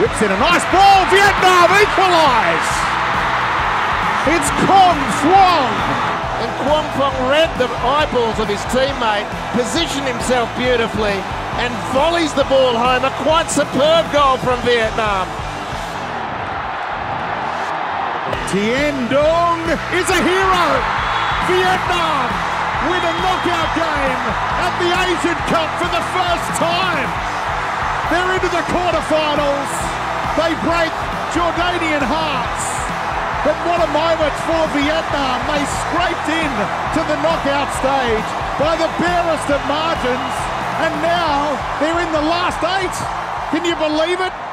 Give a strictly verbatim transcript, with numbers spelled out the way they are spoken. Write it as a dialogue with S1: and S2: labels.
S1: Whips in a nice ball. Vietnam equalise. It's Công Phượng.
S2: And Công Phượng read the eyeballs of his teammate, positioned himself beautifully, and volleys the ball home. A quite superb goal from Vietnam.
S1: Tien Dung is a hero. Vietnam win a knockout game at the Asian Cup for the first time. They're into the quarterfinals. They break Jordanian hearts. But what a moment for Vietnam. They scraped in to the knockout stage by the barest of margins. And now they're in the last eight. Can you believe it?